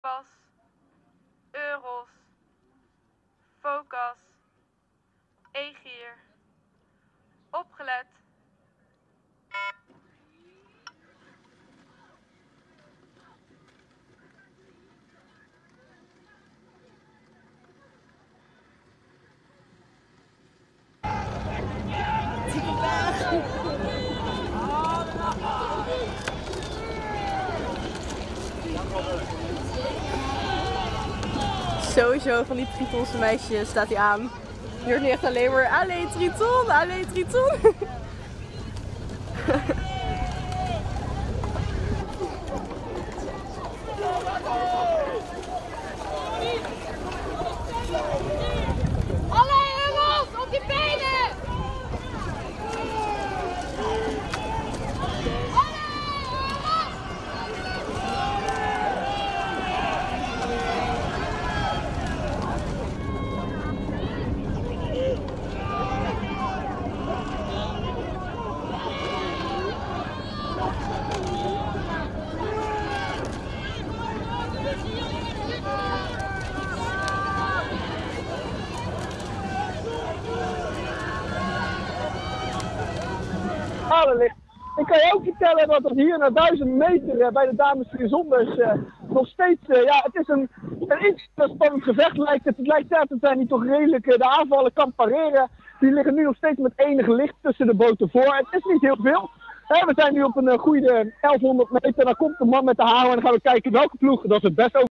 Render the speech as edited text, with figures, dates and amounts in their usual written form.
Pas, Euros, Focus, Egier, opgelet. Sowieso van die Tritonse meisjes staat hij aan. Je hoort nu echt alleen maar allee Triton, allee Triton. Allee Euros, op die benen! Ik kan je ook vertellen dat er hier naar 1000 meter bij de dames zonders nog steeds, het is een iets spannend gevecht lijkt het. Het lijkt net dat zij niet toch redelijk de aanvallen kan pareren. Die liggen nu nog steeds met enig licht tussen de boten voor. Het is niet heel veel. We zijn nu op een goede 1100 meter. Dan komt de man met de hamer en dan gaan we kijken welke ploeg dat het best over.